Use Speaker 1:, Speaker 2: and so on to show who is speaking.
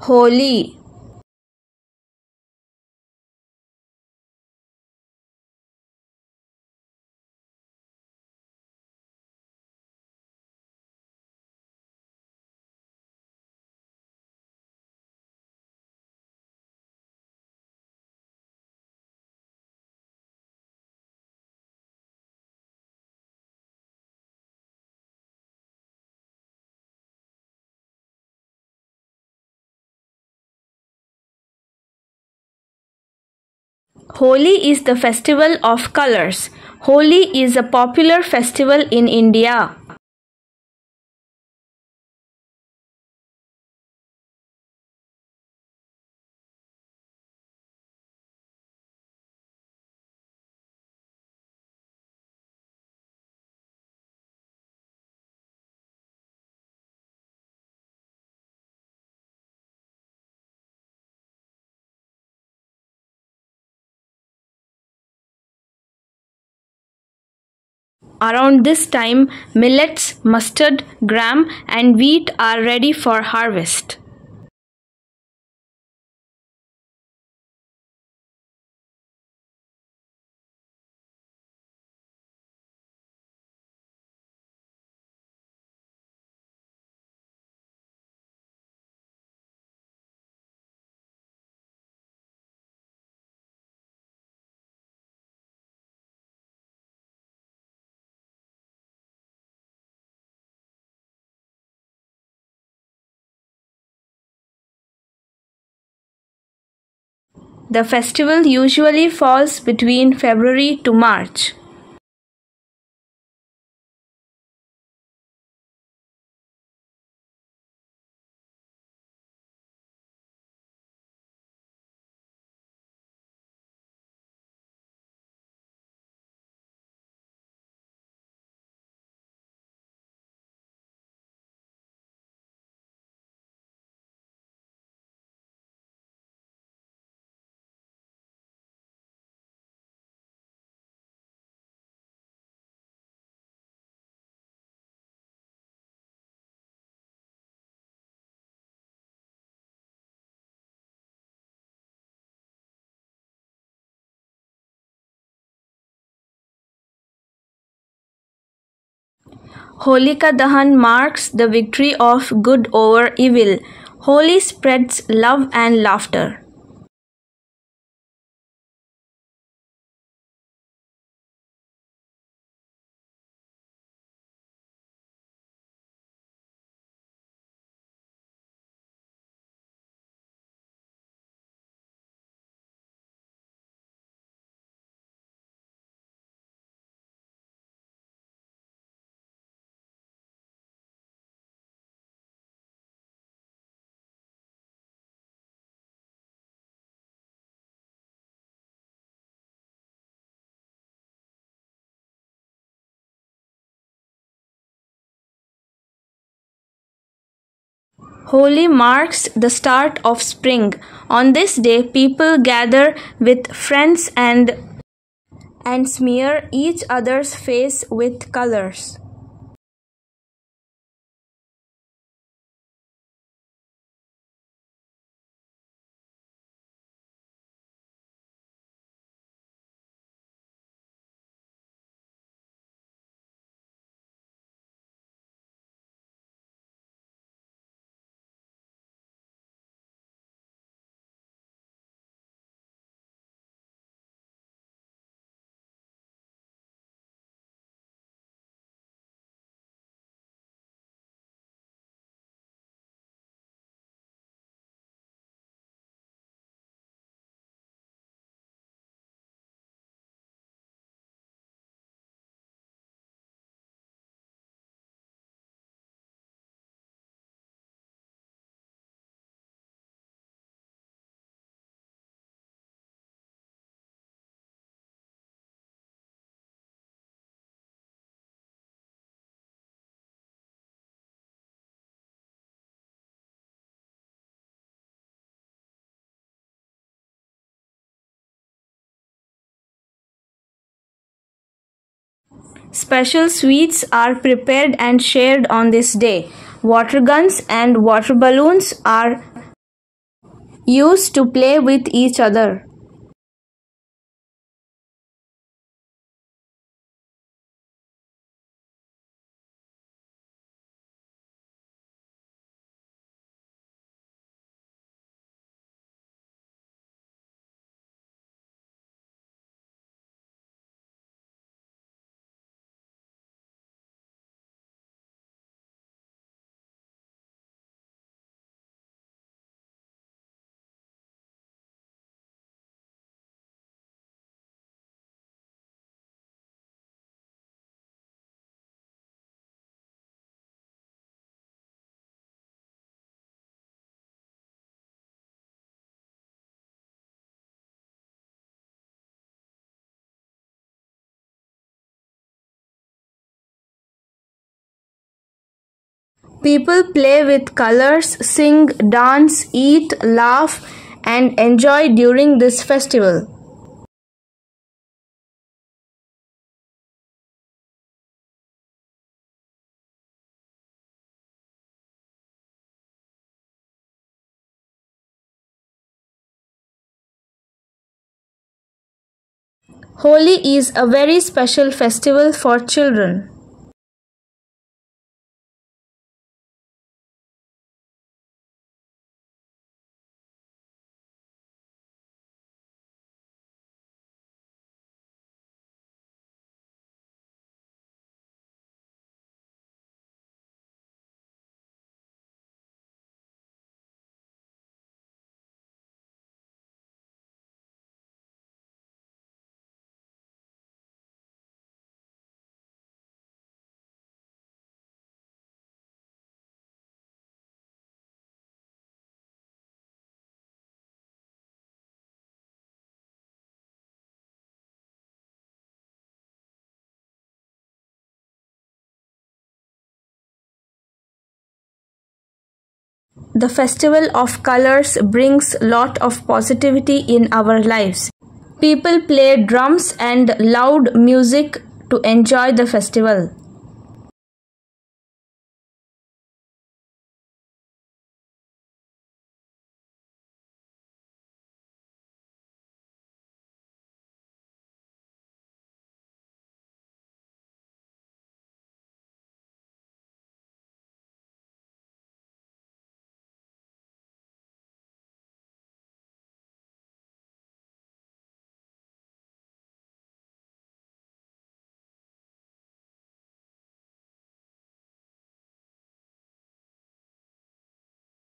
Speaker 1: Holi. Holi is the festival of colors. Holi is a popular festival in India. Around this time, millets, mustard, gram, and wheat are ready for harvest. The festival usually falls between February to March. Holika Dahan marks the victory of good over evil. Holi spreads love and laughter. Holi marks the start of spring. On this day, people gather with friends and smear each other's face with colors. Special sweets are prepared and shared on this day. Water guns and water balloons are used to play with each other. People play with colors, sing, dance, eat, laugh, and enjoy during this festival. Holi is a very special festival for children. The festival of colors brings lot of positivity in our lives. People play drums and loud music to enjoy the festival.